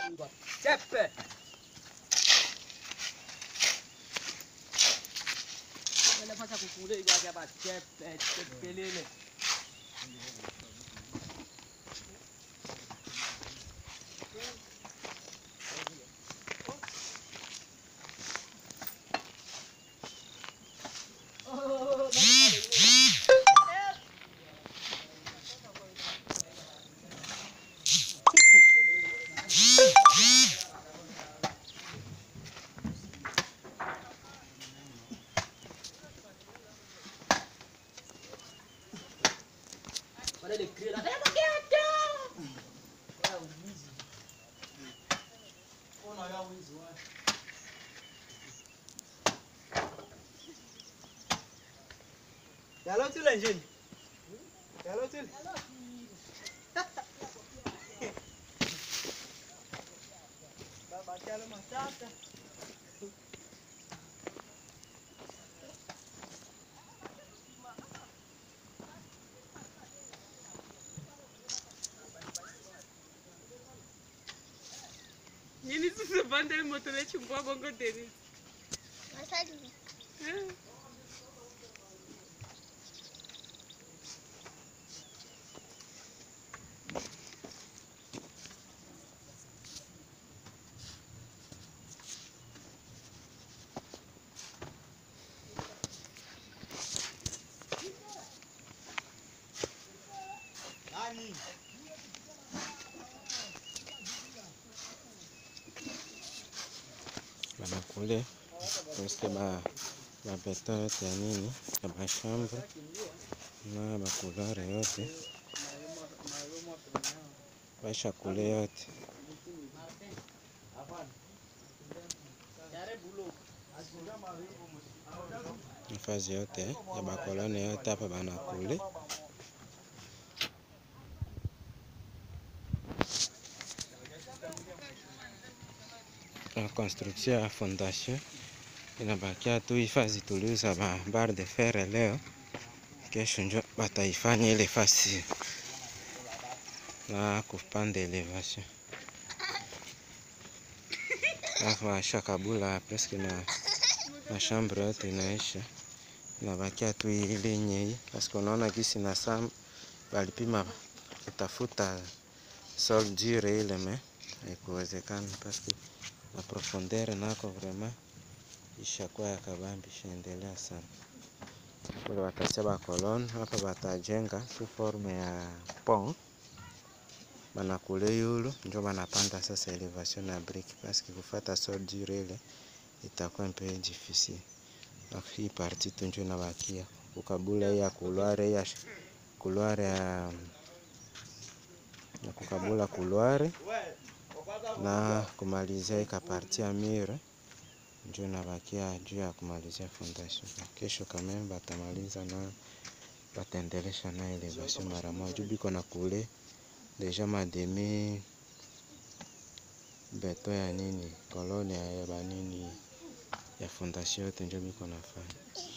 Chepe. Wala pa sa kukulay gaya ba chepe pelele. Pada dia kira dah pakai ada. Kau wizi. Kau nak yang wizi wah. Jalan tu lah Jin. Jalan tu. Baca lu macam apa? Ini susah bandar motornya cuma bongo deni. Masa dulu. Nani? Banakule presque ba beton yote ya nini ya mashamba na bakulare yote baisha kule yote nafasi yote ya bakolone yote hapa banakule. La construction ya fondation inabakia tu hifadhi tuliuza barre de fer leo, kesho njo bataifanya ile fasi na kupanda elevation. Afa kabula presque na chambre yote inaisha, inabakia tu ile nyei parce que unaona kisi na sam walipima kutafuta sol dure ile me haikuwezekana parce que na profondeur nako vraiment ishakuwa ya kabambi, ishaendelea sana. Kule watacha ba kolon hapa batajenga su forme ya pont, banakule yulu njo banapanda sasa elevation na brick parce que kufuata sol dure ile itakuwa un peu difficile. Donc hii partie tu njo inabakia kukabula ya couloir ya couloir ya kukabula couloir na kumalizia ikapartia mire ndio nabakia juu ya kumalizia fondation. Kesho kama batamaliza na bataendelesha na elevation mara moja biko na kule deja mademi beto ya nini kolone ya banini ya fondation yote ndio biko nafanya.